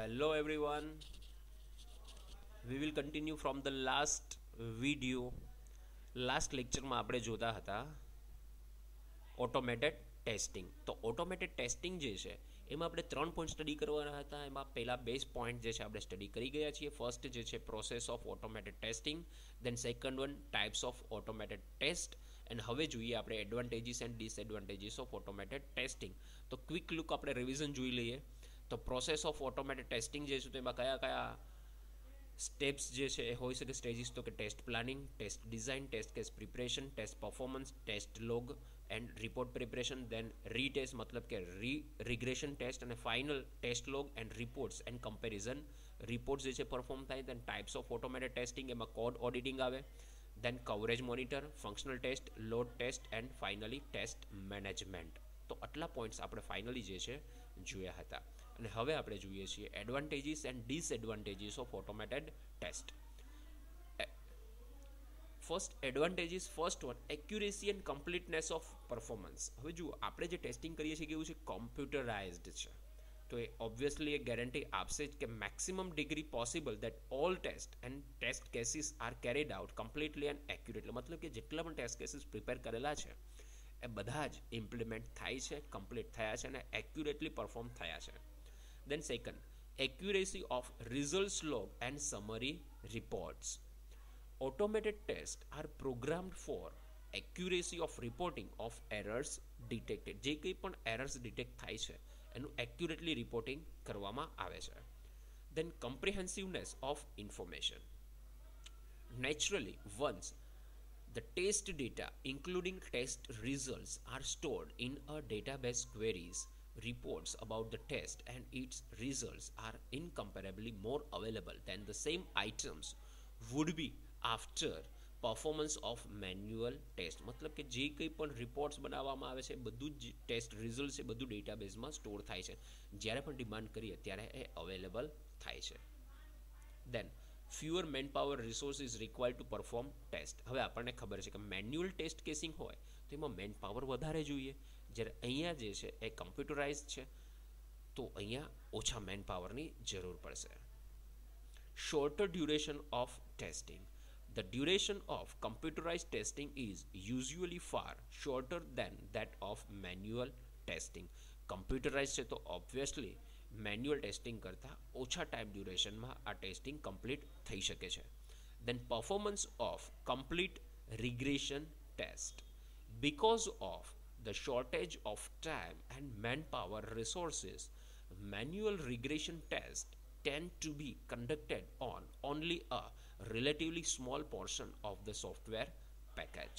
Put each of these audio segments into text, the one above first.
Hello everyone. We will continue from the last video. Last લેક્ચરમાં આપણે જોતા હતા ઓટોમેટેડ ટેસ્ટિંગ. તો ઓટોમેટેડ ટેસ્ટિંગ જે છે એમાં આપણે 3 પોઈન્ટ સ્ટડી કરવાના હતા. એમાં પહેલા બેઝ પોઈન્ટ જે છે આપણે સ્ટડી કરી ગયા છીએ. ફર્સ્ટ જે છે process of automated testing, then second one types of automated test, and હવે જોઈએ આપણે advantages and disadvantages of automated testing. તો ક્વિક લુક આપણે રિવિઝન જોઈ લઈએ. તો પ્રોસેસ ઓફ ઓટોમેટેડ ટેસ્ટિંગ જે છે તો એમાં કયા કયા સ્ટેપ્સ જે છે એ હોઈ શકે સ્ટેજીસ, તો કે test planning, test design, test case preparation, test performance, test log and report preparation, then retest મતલબ કે રિગ્રેશન ટેસ્ટ, અને final test log and reports and comparison reports જે છે પરફોર્મ થાય. Then types of automated testing, એમાં code auditing આવે, then coverage monitor, functional test, load test and finally test management. તો આટલા પોઈન્ટ્સ આપણે ફાઇનલી જે છે જોયા હતા. અને હવે આપણે જોઈએ છીએ advantages and disadvantages of automated test. First advantages, first one accuracy and completeness of performance. હવે જુઓ, આપણે જે ટેસ્ટિંગ કરીએ છીએ કેવું છે, કોમ્પ્યુટરાઇઝ્ડ છે. તો એ ઓબ્વિયસલી એ ગેરંટી આપશે જ કે maximum degree possible that all test and test cases are carried out completely and accurately. મતલબ કે જેટલા પણ ટેસ્ટ કેસીસ પ્રિપેર કરેલા છે એ બધા જ ઇમ્પ્લિમેન્ટ થાય છે, કમ્પ્લીટ થયા છે અને એક્યુરેટલી પરફોર્મ થયા છે. Then second, accuracy of results log and summary reports. Automated tests are programmed for accuracy of reporting of errors detected. જે કંઈ પણ errors detect થાય છે એનું accurately reporting કરવામાં આવે છે. Then comprehensiveness of information. Naturally, once the test data including test results are stored in a database, queries reports about the test and its results are incomparably more available than the same items would be after performance of manual test. મતલબ કે જે કંઈ પણ reports બનાવવામાં આવે છે બધું જ ટેસ્ટ રિઝલ્ટ છે બધું ડેટાબેઝમાં સ્ટોર થાય છે. જ્યારે પણ ડિમાન્ડ કરીએ ત્યારે એ અવેલેબલ થાય છે. Then fewer man power resources required to perform test. હવે આપણને ખબર છે કે મેન્યુઅલ ટેસ્ટ કેસિંગ હોય તો એમાં મેન પાવર વધારે જોઈએ, જ્યારે અહીંયા જે છે એ કમ્પ્યુટરાઇઝ છે તો અહીંયા ઓછા મેન પાવરની જરૂર પડશે. Shorter duration of testing. The duration of computerized testing is usually far shorter than that of manual testing. Computerized છે તો obviously મેન્યુઅલ ટેસ્ટિંગ કરતાં ઓછા ટાઈમ ડ્યુરેશનમાં આ ટેસ્ટિંગ કમ્પ્લીટ થઈ શકે છે. Then performance of complete regression test. Because of the shortage of time and manpower resources, manual regression tests tend to be conducted on only a relatively small portion of the software package.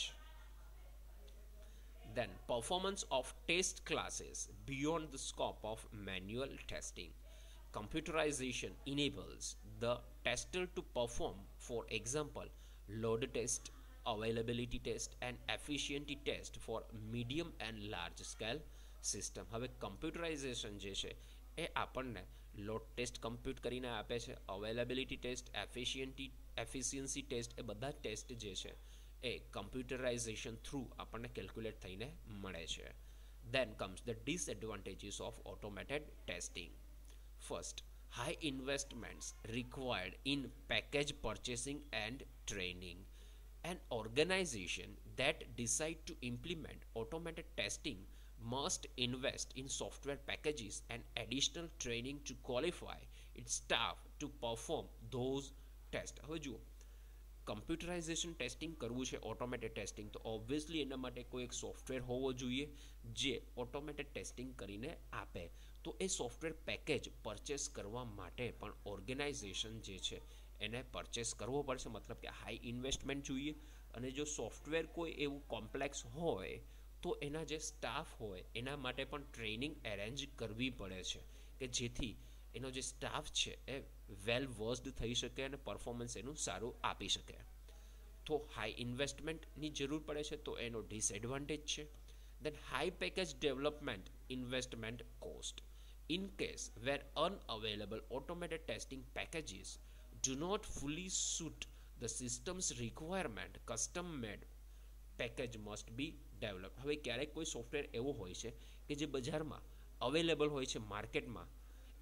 Then performance of test classes beyond the scope of manual testing. Computerization enables the tester to perform, for example, load test, availability test and efficiency test for medium and large scale system. હવે કમ્પ્યુટરાઇઝેશન જે છે એ આપણને load test compute કરીને આપે છે, availability test, efficiency test, એ બધા test જે છે એ કમ્પ્યુટરાઇઝેશન થ્રુ આપણને કેલ્ક્યુલેટ થઈને મળે છે. Then comes the disadvantages of automated testing. First, high investments required in package purchasing and training. An organization that decide to implement automated testing must invest in software packages and additional training to qualify its staff to perform those tests. હવે જુઓ, કમ્પ્યુટરાઇઝેશન testing કરવું છે automated testing તો obviously એના માટે કોઈ એક software હોવો જોઈએ જે ઓટોમેટેડ ટેસ્ટિંગ કરીને આપે. તો એ સોફ્ટવેર પેકેજ પરચેસ કરવા માટે પણ ઓર્ગેનાઇઝેશન જે છે એને પરચેસ કરવો પડશે, મતલબ કે હાઈ ઇન્વેસ્ટમેન્ટ જોઈએ. અને જો સોફ્ટવેર કોઈ એવું કોમ્પ્લેક્સ હોય તો એના જે સ્ટાફ હોય એના માટે પણ ટ્રેનિંગ એરેન્જ કરવી પડે છે કે જેથી એનો જે સ્ટાફ છે એ વેલ વર્સ્ડ થઈ શકે અને પરફોર્મન્સ એનું સારું આપી શકે. તો હાઈ ઇન્વેસ્ટમેન્ટની જરૂર પડે છે તો એનો ડિસએડવાન્ટેજ છે. Then high package development investment cost. In case where unavailable automated testing packages do not fully suit the system's requirement, custom made package must be developed. હવે ક્યારેક કોઈ સોફ્ટવેર એવો હોય છે કે જે બજારમાં અવેલેબલ હોય છે માર્કેટમાં, એ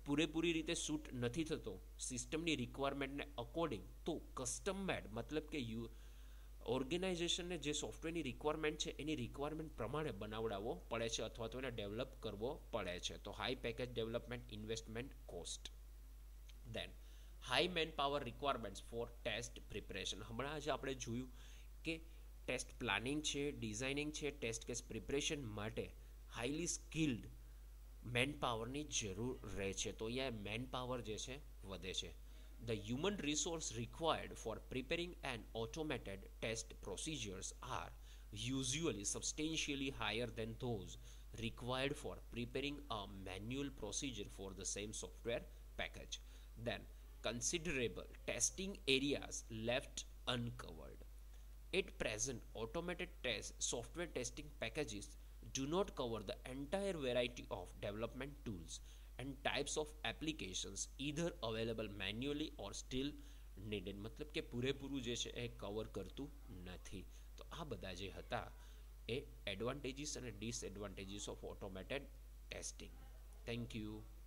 પૂરેપૂરી રીતે સૂટ નથી થતો સિસ્ટમની રિક્વાયરમેન્ટને અકોર્ડિંગ, તો કસ્ટમ મેડ મતલબ કે ઓર્ગેનાઇઝેશનને જે સોફ્ટવેરની રિક્વાયરમેન્ટ છે એની રિક્વાયરમેન્ટ પ્રમાણે બનાવડાવવો પડે છે અથવા તો એને ડેવલપ કરવો પડે છે. તો high package development investment cost. Then high man power requirements for test preparation. હમણાં જ આપણે જોયું કે ટેસ્ટ પ્લાનિંગ છે, ડિઝાઇનિંગ છે, ટેસ્ટ કેસ પ્રિપરેશન માટે હાઈલી સ્કિલ્ડ મેન પાવરની જરૂર રહે છે. તો અહીંયા મેન પાવર જે છે વધે છે. The human resource required for preparing an automated test procedures are usually substantially higher than those required for preparing a manual procedure for the same software package. Then, considerable testing areas left uncovered. At present, automated software testing packages do not cover the entire variety of development tools and types of applications either available manually or still needed. મતલબ કે પૂરેપૂરું જે છે એ cover કરતું નથી. તો આ બધા જે હતા એ એડવાન્ટેજીસ અને disadvantages of automated testing. Thank you.